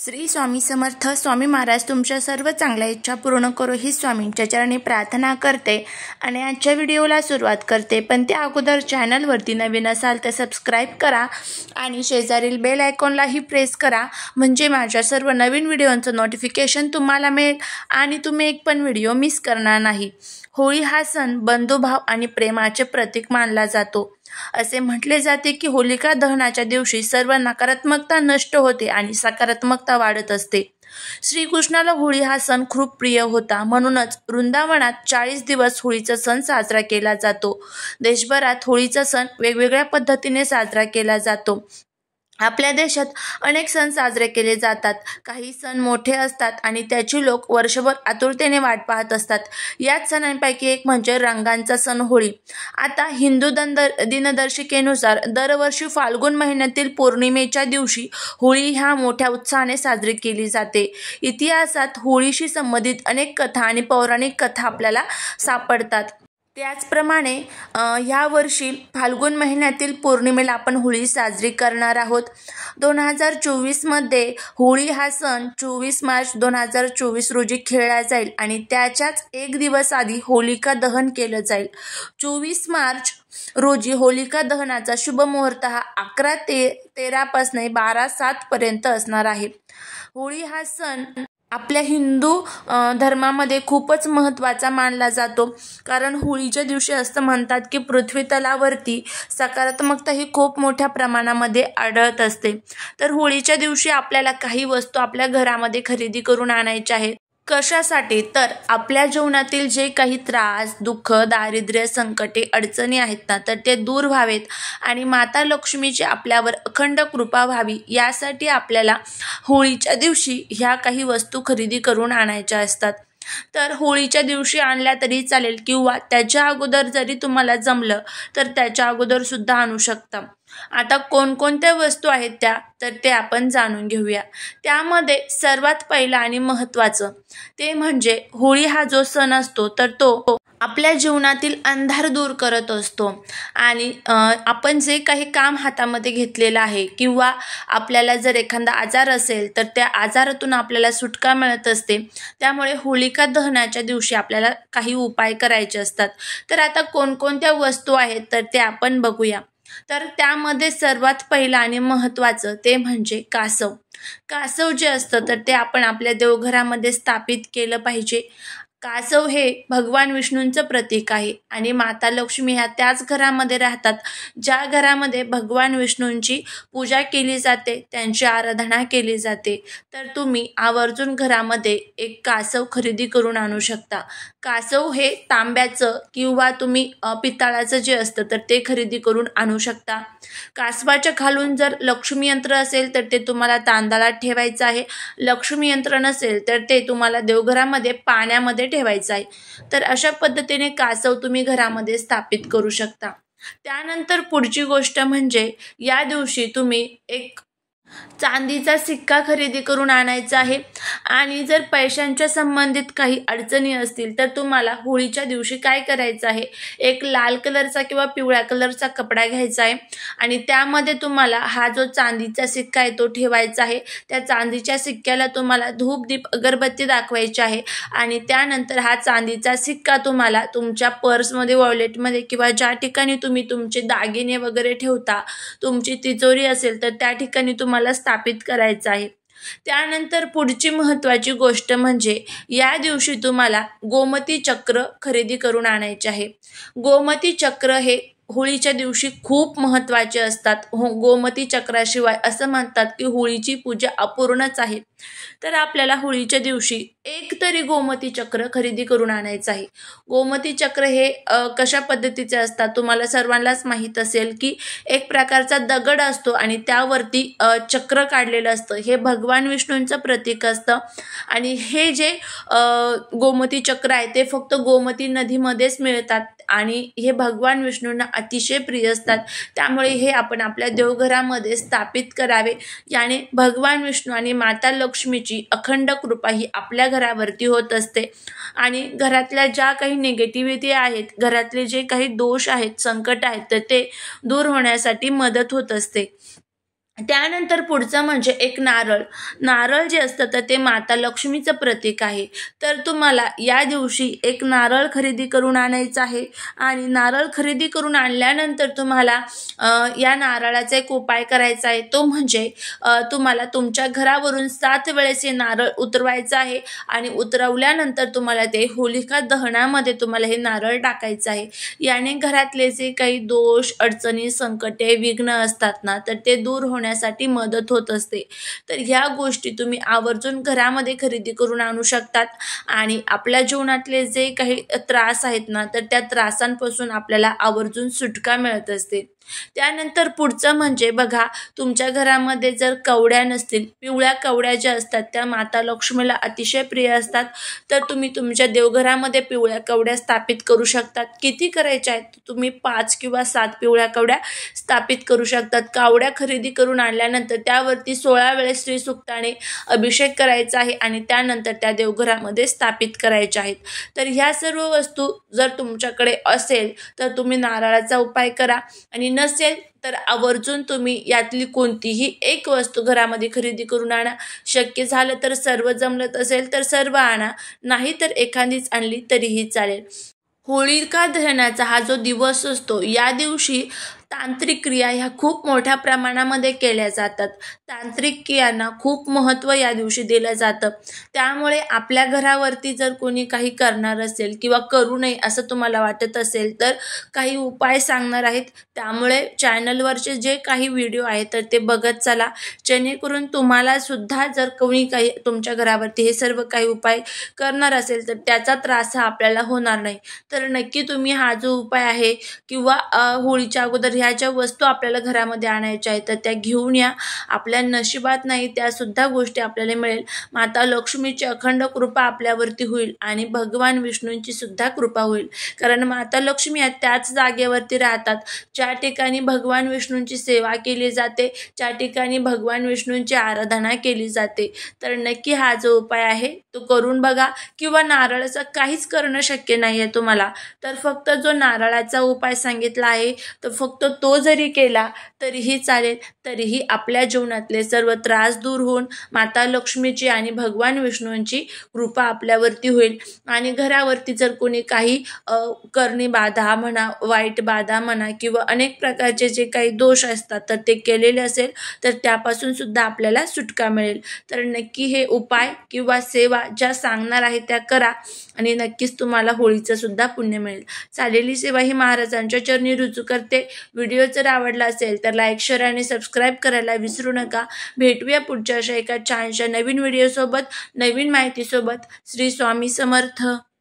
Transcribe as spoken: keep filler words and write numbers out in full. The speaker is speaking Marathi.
श्री स्वामी समर्थ. स्वामी महाराज तुमच्या सर्व चांगल्या इच्छा पूर्ण करो ही स्वामींच्या चरणी प्रार्थना करते आणि आजच्या व्हिडिओला सुरुवात करते. पण त्या अगोदर चॅनलवरती नवीन असाल तर सबस्क्राईब करा आणि शेजारील बेल आयकॉनलाही प्रेस करा, म्हणजे माझ्या सर्व नवीन व्हिडिओंचं नोटिफिकेशन तुम्हाला मिळेल आणि तुम्ही एक पण व्हिडिओ मिस करणार नाही. होळी हा सण बंधुभाव आणि प्रेमाचे प्रतीक मानला जातो. असे म्हटले जाते की होलिका दहनाच्या दिवशी सर्व नकारात्मकता नष्ट होते आणि सकारात्मकता वाढत असते. श्रीकृष्णाला होळी हा सण खूप प्रिय होता, म्हणूनच वृंदावनात चाळीस दिवस होळीचा सण साजरा केला जातो. देशभरात होळीचा सण वेगवेगळ्या पद्धतीने साजरा केला जातो. आपल्या देशात अनेक सण साजरे केले जातात. काही सण मोठे असतात आणि त्याची लोक वर्षभर आतुरतेने वाट पाहत असतात. याच सणांपैकी एक म्हणजे रंगांचा सण होळी. आता हिंदू दिनदर्शिकेनुसार दरवर्षी फाल्गुन महिन्यातील पौर्णिमेच्या दिवशी होळी ह्या मोठ्या उत्साहाने साजरी केली जाते. इतिहासात होळीशी संबंधित अनेक कथा आणि पौराणिक कथा आपल्याला सापडतात. त्याचप्रमाणे ह्या वर्षी फाल्गुन महिन्यातील पौर्णिमेला आपण होळी साजरी करणार आहोत. दोन हजार चोवीसमध्ये होळी हा सण चोवीस मार्च दोन हजार चोवीस रोजी खेळला जाईल आणि त्याच्याच एक दिवस आधी होलिका दहन केलं जाईल. चोवीस मार्च रोजी होलिका दहनाचा शुभ मुहूर्त हा अकरा ते तेरापासून बारा सात पर्यंत असणार आहे. होळी हा सण आपल्या हिंदू धर्मामध्ये खूपच महत्त्वाचा मानला जातो, कारण होळीच्या दिवशी असं म्हणतात की पृथ्वी तलावरती सकारात्मकता ही खूप मोठ्या प्रमाणामध्ये आढळत असते. तर होळीच्या दिवशी आपल्याला काही वस्तू आपल्या घरामध्ये खरेदी करून आणायच्या आहेत. कशासाठी? तर आपल्या जीवनातील जे काही त्रास, दुःख, दारिद्र्य, संकटे, अडचणी आहेत ना, तर ते दूर व्हावेत आणि माता लक्ष्मीची आपल्यावर अखंड कृपा व्हावी, यासाठी आपल्याला होळीच्या दिवशी ह्या काही वस्तू खरेदी करून आणायच्या असतात. तर होळीच्या दिवशी आणल्या तरी चालेल किंवा त्याच्या अगोदर जरी तुम्हाला जमलं तर त्याच्या अगोदर सुद्धा आणू शकता. आता कोणकोणत्या वस्तू आहेत त्या, तर ते आपण जाणून घेऊया. त्यामध्ये सर्वात पहिला आणि महत्त्वाचं ते म्हणजे होळी हा जो सण असतो तर तो आपल्या जीवनातील अंधार दूर करत असतो आणि आपण जे काही काम हातामध्ये घेतलेलं आहे किंवा आपल्याला जर एखादा आजार असेल तर त्या आजारातून आपल्याला सुटका मिळत असते. त्यामुळे होलिका दहनाच्या दिवशी आपल्याला काही उपाय करायचे असतात. तर आता कोणकोणत्या वस्तू आहेत तर ते आपण बघूया. तर त्यामध्ये सर्वात पहिलं आणि महत्त्वाचं ते म्हणजे कासव. कासव जे असतं तर ते आपण आपल्या देवघरामध्ये स्थापित केलं पाहिजे. कासव हे भगवान विष्णूंचं प्रतीक आहे आणि माता लक्ष्मी ह्या त्याच घरामध्ये राहतात ज्या घरामध्ये भगवान विष्णूंची पूजा केली जाते, त्यांची आराधना केली जाते. तर तुम्ही आवर्जून घरामध्ये एक कासव खरेदी करून आणू शकता. कासव हे तांब्याचं किंवा तुम्ही पितळाचं जे असतं तर ते खरेदी करून आणू शकता. कासवाच्या खालून जर लक्ष्मी यंत्र असेल तर ते तुम्हाला तांदळात ठेवायचं आहे. लक्ष्मी यंत्र नसेल तर ते तुम्हाला देवघरामध्ये पाण्यामध्ये ठेवायचं आहे. तर अशा पद्धतीने कासव तुम्ही घरामध्ये स्थापित करू शकता. त्यानंतर पुढची गोष्ट म्हणजे या दिवशी तुम्ही एक चांदीचा सिक्का खरेदी करून आणायचा आहे आणि जर पैशांच्या संबंधित काही अडचणी असतील तर तुम्हाला होळीच्या दिवशी काय करायचं आहे, एक लाल कलरचा किंवा पिवळ्या कलरचा कपडा घ्यायचा आहे आणि त्यामध्ये तुम्हाला हा जो चांदीचा सिक्का आहे तो ठेवायचा आहे. त्या चांदीच्या सिक्क्याला तुम्हाला धूप दीप अगरबत्ती दाखवायची आहे आणि त्यानंतर हा चांदीचा सिक्का तुम्हाला तुमच्या पर्समध्ये, वॉलेटमध्ये किंवा ज्या ठिकाणी तुम्ही तुमचे दागिने वगैरे ठेवता, तुमची तिजोरी असेल तर त्या ठिकाणी तुम्हाला स्थापित करायचं आहे. त्यानंतर पुढची महत्त्वाची गोष्ट म्हणजे या दिवशी तुम्हाला गोमती चक्र खरेदी करून आणायचे आहे. गोमती चक्र हे होळीच्या दिवशी खूप महत्त्वाचे असतात. हो, गोमती चक्राशिवाय असं म्हणतात की होळीची पूजा अपूर्णच आहे. तर आपल्याला होळीच्या दिवशी एक तरी गोमती चक्र खरेदी करून आणायचं आहे. गोमती चक्र हे कशा पद्धतीचे असतात तुम्हाला सर्वांनाच माहीत असेल की एक प्रकारचा दगड असतो आणि त्यावरती चक्र काढलेलं असतं. हे भगवान विष्णूंचं प्रतीक असतं आणि हे जे गोमती चक्र आहे ते फक्त गोमती नदीमध्येच मिळतात आणि हे भगवान विष्णूंना अतिशय प्रिय असतात. त्यामुळे हे आपण आपल्या देवघरामध्ये स्थापित करावे. याने भगवान विष्णू आणि माता लक्ष्मीची अखंड कृपा ही आपल्या घरावरती होत असते आणि घरातल्या ज्या काही निगेटिव्हिटी आहेत, घरातले जे काही दोष आहेत, संकट आहेत, तर ते दूर होण्यासाठी मदत होत असते. त्यानंतर पुढचं म्हणजे एक नारळ. नारळ जे असतं तर ते माता लक्ष्मीचं प्रतीक आहे. तर तुम्हाला या दिवशी एक नारळ खरेदी करून आणायचं आहे आणि नारळ खरेदी करून आणल्यानंतर तुम्हाला या नारळाचा एक उपाय करायचा आहे. तो म्हणजे तुम्हाला तुमच्या घरावरून सात वेळेस हे नारळ उतरवायचं आहे आणि उतरवल्यानंतर तुम्हाला ते होलिका दहनामध्ये तुम्हाला हे नारळ टाकायचं आहे. याने घरातले जे काही दोष, अडचणी, संकटे, विघ्न असतात ना तर ते दूर होण्यासाठी मदत होत असते. तर ह्या गोष्टी तुम्ही आवर्जून घरामध्ये खरेदी करून आणू शकतात आणि आपल्या जीवनातले जे काही त्रास आहेत ना तर त्या त्रासांपासून आपल्याला आवर्जून सुटका मिळत असते. त्यानंतर पुढचं म्हणजे बघा, तुमच्या घरामध्ये जर कवड्या नसतील, पिवळ्या कवड्या ज्या असतात त्या माता लक्ष्मीला अतिशय प्रिय असतात, तर तुम्ही तुमच्या देवघरामध्ये पिवळ्या कवड्या स्थापित करू शकतात. किती करायच्या आहेत? तुम्ही पाच किंवा सात पिवळ्या कवड्या स्थापित करू शकतात. कावड्या खरेदी करून आणल्यानंतर त्यावरती सोळा वेळेस श्रीसूक्ताने अभिषेक करायचा आहे आणि त्यानंतर त्या देवघरामध्ये स्थापित करायच्या आहेत. तर ह्या सर्व वस्तू जर तुमच्याकडे असेल तर तुम्ही नारळाचा उपाय करा आणि नसेल तर आवर्जून तुम्ही यातली कोणतीही एक वस्तू घरामध्ये खरेदी करून आणा. शक्य झालं तर सर्व जमलं असेल तर सर्व आणा, नाही तर एखादीच आणली तरीही चालेल. होलिका दहनाचा हा जो दिवस असतो या दिवशी तांत्रिक क्रिया ह्या खूप मोठ्या प्रमाणामध्ये केल्या जातात. तांत्रिक क्रियांना खूप महत्त्व या दिवशी दिलं जातं. त्यामुळे आपल्या घरावरती जर कोणी काही करणार असेल किंवा करू नये असं तुम्हाला वाटत असेल तर काही उपाय सांगणार आहेत. त्यामुळे चॅनलवरचे जे काही व्हिडिओ आहेत तर ते बघत चला, जेणेकरून तुम्हाला सुद्धा जर कोणी काही तुमच्या घरावरती हे सर्व काही उपाय करणार असेल तर त्याचा त्रास हा आपल्याला होणार नाही. तर नक्की तुम्ही हा जो उपाय आहे किंवा होळीच्या अगोदर ह्या ज्या वस्तू आपल्याला घरामध्ये आणायच्या आहेत तर त्या घेऊन या. आपल्या नशिबात नाही त्या सुद्धा गोष्टी आपल्याला मिळेल. माता लक्ष्मीची अखंड कृपा आपल्यावरती होईल आणि भगवान विष्णूंची सुद्धा कृपा होईल. कारण माता लक्ष्मी या त्याच जागेवरती राहतात ज्या ठिकाणी भगवान विष्णूंची सेवा केली जाते, ज्या ठिकाणी भगवान विष्णूंची आराधना केली जाते. तर नक्की हा जो उपाय आहे तो करून बघा. किंवा नारळाचं काहीच करणं शक्य नाही आहे तुम्हाला तर फक्त जो नारळाचा उपाय सांगितला आहे तर फक्त तो जरी केला तरीही चालेल. तरीही आपल्या जीवनातले सर्व त्रास दूर होऊन माता लक्ष्मीची आणि भगवान विष्णूंची कृपा आपल्यावरती होईल आणि घरावरती जर कोणी काही करणी बाधा म्हणा, वाईट बाधा म्हणा किंवा अनेक प्रकारचे जे काही दोष असतात तर ते केलेले असेल तर त्यापासून सुद्धा आपल्याला सुटका मिळेल. तर नक्की हे उपाय किंवा सेवा ज्या सांगणार आहे त्या करा आणि नक्कीच तुम्हाला होळीचं सुद्धा पुण्य मिळेल. चालेली सेवा ही महाराजांच्या चरणी रुजू करते. व्हिडिओ जर आवडला असेल तर लाईक, शेअर आणि सबस्क्राईब करायला विसरू नका. भेटूया पुढच्या अशा एका छानशा नवीन व्हिडिओसोबत, नवीन माहितीसोबत. श्री स्वामी समर्थ.